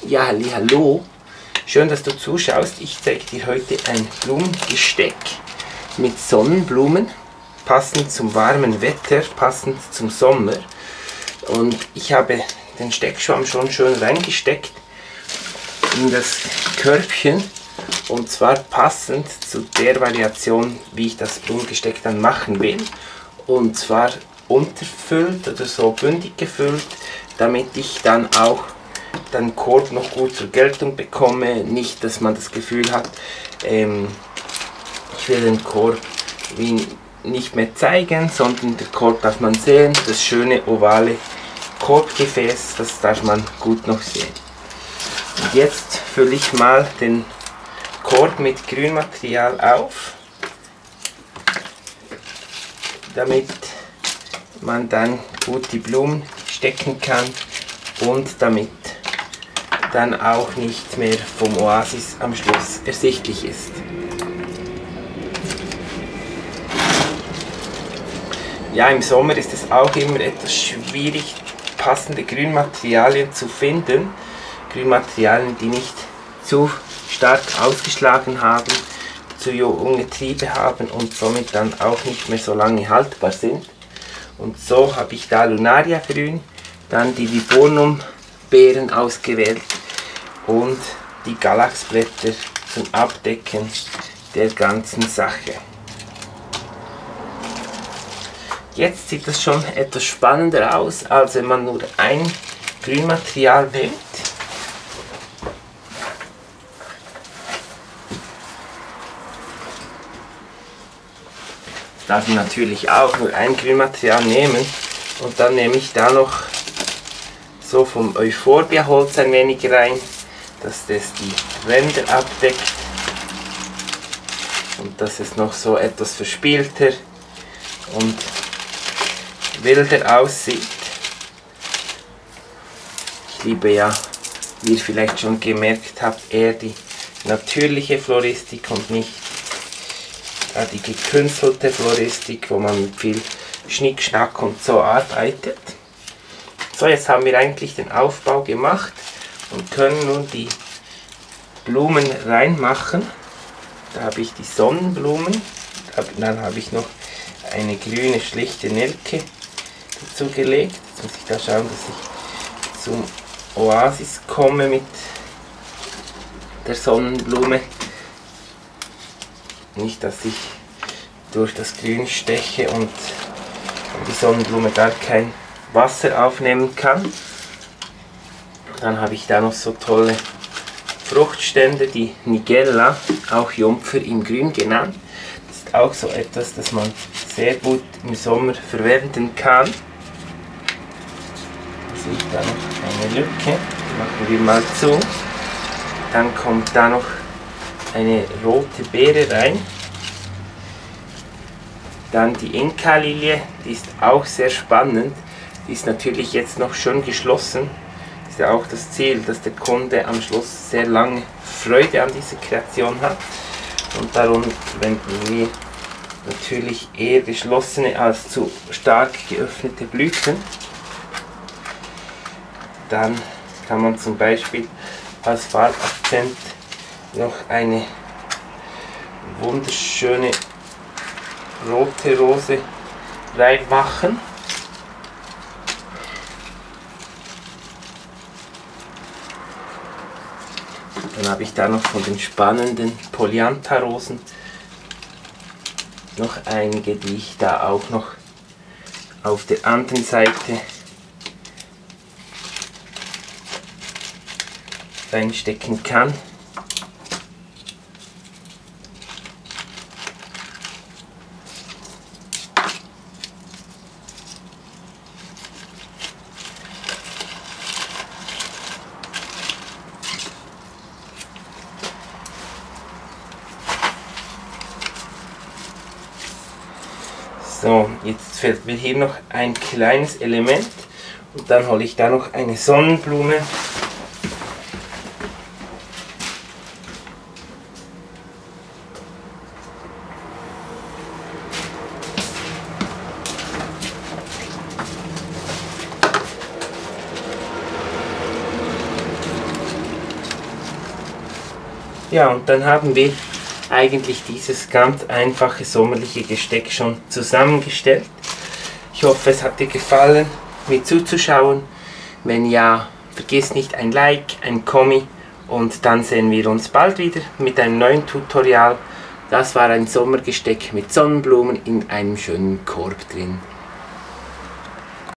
Ja, hallo. Schön, dass du zuschaust. Ich zeige dir heute ein Blumengesteck mit Sonnenblumen, passend zum warmen Wetter, passend zum Sommer. Und ich habe den Steckschwamm schon schön reingesteckt in das Körbchen, und zwar passend zu der Variation, wie ich das Blumengesteck dann machen will. Und zwar unterfüllt oder so bündig gefüllt, damit ich dann auch den Korb noch gut zur Geltung bekomme. Nicht, dass man das Gefühl hat, ich will den Korb wie nicht mehr zeigen, sondern den Korb darf man sehen. Das schöne ovale Korbgefäß, das darf man gut noch sehen. Und jetzt fülle ich mal den Korb mit Grünmaterial auf, damit man dann gut die Blumen stecken kann und damit dann auch nicht mehr vom Oasis am Schluss ersichtlich ist. Ja, im Sommer ist es auch immer etwas schwierig, passende Grünmaterialien zu finden. Grünmaterialien, die nicht zu stark ausgeschlagen haben, zu junge Triebe haben und somit dann auch nicht mehr so lange haltbar sind. Und so habe ich da Lunaria Grün, dann die Viburnum-Beeren ausgewählt und die Galaxblätter zum Abdecken der ganzen Sache. Jetzt sieht das schon etwas spannender aus, als wenn man nur ein Grünmaterial wählt. Ich darf natürlich auch nur ein Grünmaterial nehmen, und dann nehme ich da noch so vom Euphorbia Holz ein wenig rein, dass das die Ränder abdeckt und dass es noch so etwas verspielter und wilder aussieht. Ich liebe ja, wie ihr vielleicht schon gemerkt habt, eher die natürliche Floristik und nicht die gekünstelte Floristik, wo man mit viel Schnickschnack und so arbeitet. So, jetzt haben wir eigentlich den Aufbau gemacht und können nun die Blumen reinmachen. Da habe ich die Sonnenblumen, dann habe ich noch eine grüne schlichte Nelke dazu gelegt. Jetzt muss ich da schauen, dass ich zum Oasis komme mit der Sonnenblume. Nicht, dass ich durch das Grün steche und die Sonnenblume gar kein Wasser aufnehmen kann. Dann habe ich da noch so tolle Fruchtstände, die Nigella, auch Jumpfer im Grün genannt. Das ist auch so etwas, das man sehr gut im Sommer verwenden kann. Da sehe ich da noch eine Lücke, die machen wir mal zu. Dann kommt da noch eine rote Beere rein. Dann die Inka-Lilie, die ist auch sehr spannend. Die ist natürlich jetzt noch schön geschlossen. Das ist ja auch das Ziel, dass der Kunde am Schluss sehr lange Freude an dieser Kreation hat. Und darum verwenden wir natürlich eher geschlossene als zu stark geöffnete Blüten. Dann kann man zum Beispiel als Farbakzent noch eine wunderschöne rote Rose reinmachen. Dann habe ich da noch von den spannenden Polyantha-Rosen noch einige, die ich da auch noch auf der anderen Seite reinstecken kann. So, jetzt fehlt mir hier noch ein kleines Element und dann hole ich da noch eine Sonnenblume. Ja, und dann haben wir eigentlich dieses ganz einfache sommerliche Gesteck schon zusammengestellt. Ich hoffe, es hat dir gefallen, mir zuzuschauen. Wenn ja, vergiss nicht ein Like, ein Kommi und dann sehen wir uns bald wieder mit einem neuen Tutorial. Das war ein Sommergesteck mit Sonnenblumen in einem schönen Korb drin.